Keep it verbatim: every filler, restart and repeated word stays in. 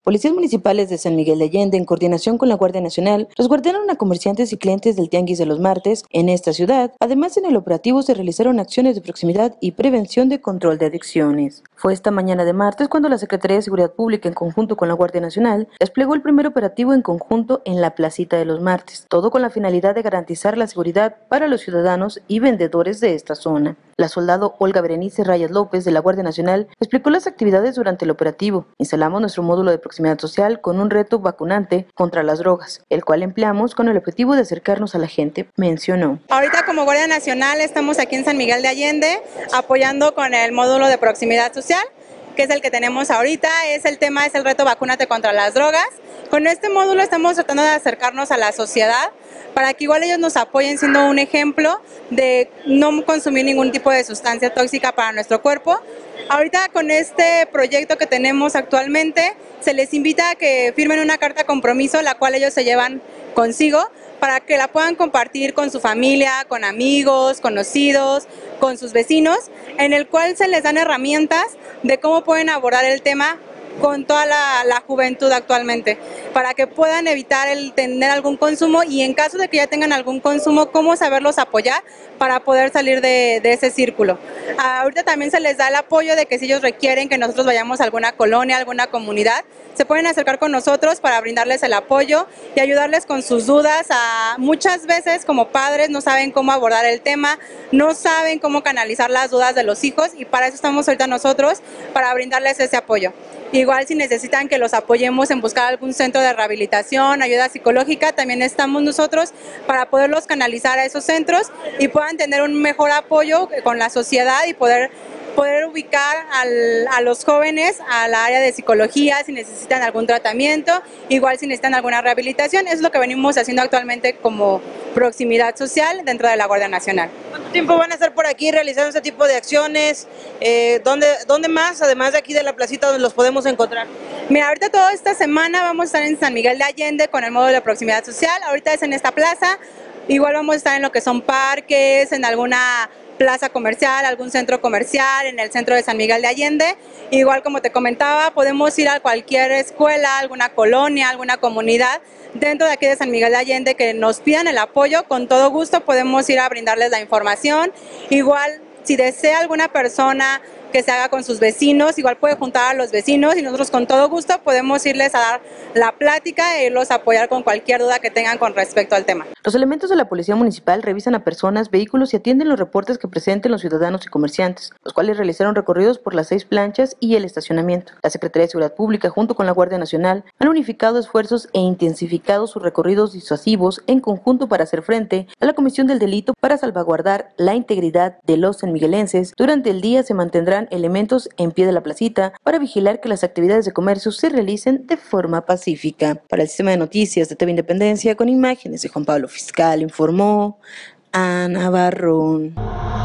Policías municipales de San Miguel de Allende, en coordinación con la Guardia Nacional, resguardaron a comerciantes y clientes del Tianguis de los Martes en esta ciudad. Además, en el operativo se realizaron acciones de proximidad y prevención de control de adicciones. Fue esta mañana de martes cuando la Secretaría de Seguridad Pública, en conjunto con la Guardia Nacional, desplegó el primer operativo en conjunto en la Placita de los Martes, todo con la finalidad de garantizar la seguridad para los ciudadanos y vendedores de esta zona. La soldado Olga Berenice Rayas López, de la Guardia Nacional, explicó las actividades durante el operativo. Instalamos nuestro módulo de proximidad social con un reto vacunante contra las drogas, el cual empleamos con el objetivo de acercarnos a la gente, mencionó. Ahorita como Guardia Nacional estamos aquí en San Miguel de Allende apoyando con el módulo de proximidad social, que es el que tenemos ahorita. Es el tema, es el reto vacúnate contra las drogas. Con este módulo estamos tratando de acercarnos a la sociedad para que igual ellos nos apoyen siendo un ejemplo de no consumir ningún tipo de sustancia tóxica para nuestro cuerpo. Ahorita con este proyecto que tenemos actualmente, se les invita a que firmen una carta compromiso, la cual ellos se llevan consigo, para que la puedan compartir con su familia, con amigos, conocidos, con sus vecinos, en el cual se les dan herramientas de cómo pueden abordar el tema con toda la, la juventud actualmente, para que puedan evitar el tener algún consumo y en caso de que ya tengan algún consumo, cómo saberlos apoyar para poder salir de, de ese círculo. Ahorita también se les da el apoyo de que si ellos requieren que nosotros vayamos a alguna colonia, alguna comunidad, se pueden acercar con nosotros para brindarles el apoyo y ayudarles con sus dudas. A, muchas veces como padres no saben cómo abordar el tema, no saben cómo canalizar las dudas de los hijos y para eso estamos ahorita nosotros, para brindarles ese apoyo. Igual si necesitan que los apoyemos en buscar algún centro de rehabilitación, ayuda psicológica, también estamos nosotros para poderlos canalizar a esos centros y puedan tener un mejor apoyo con la sociedad y poder, poder ubicar al, a los jóvenes a la área de psicología si necesitan algún tratamiento, igual si necesitan alguna rehabilitación. Eso es lo que venimos haciendo actualmente como proximidad social dentro de la Guardia Nacional. ¿Cuánto tiempo van a estar por aquí realizando este tipo de acciones? Eh, ¿dónde, ¿Dónde más, además de aquí de la placita, donde los podemos encontrar? Mira, ahorita toda esta semana vamos a estar en San Miguel de Allende con el módulo de proximidad social. Ahorita es en esta plaza. Igual vamos a estar en lo que son parques, en alguna plaza comercial, algún centro comercial, en el centro de San Miguel de Allende. Igual como te comentaba, podemos ir a cualquier escuela, alguna colonia, alguna comunidad dentro de aquí de San Miguel de Allende que nos pidan el apoyo. Con todo gusto podemos ir a brindarles la información. Igual si desea alguna persona que se haga con sus vecinos, igual puede juntar a los vecinos y nosotros con todo gusto podemos irles a dar la plática e irlos a apoyar con cualquier duda que tengan con respecto al tema. Los elementos de la Policía Municipal revisan a personas, vehículos y atienden los reportes que presenten los ciudadanos y comerciantes, los cuales realizaron recorridos por las seis planchas y el estacionamiento. La Secretaría de Seguridad Pública, junto con la Guardia Nacional, han unificado esfuerzos e intensificado sus recorridos disuasivos en conjunto para hacer frente a la comisión del delito para salvaguardar la integridad de los sanmiguelenses. Durante el día se mantendrán elementos en pie de la placita para vigilar que las actividades de comercio se realicen de forma pacífica. Para el Sistema de Noticias de T V Independencia, con imágenes de Juan Pablo Fiscal, informó Ana Barrón.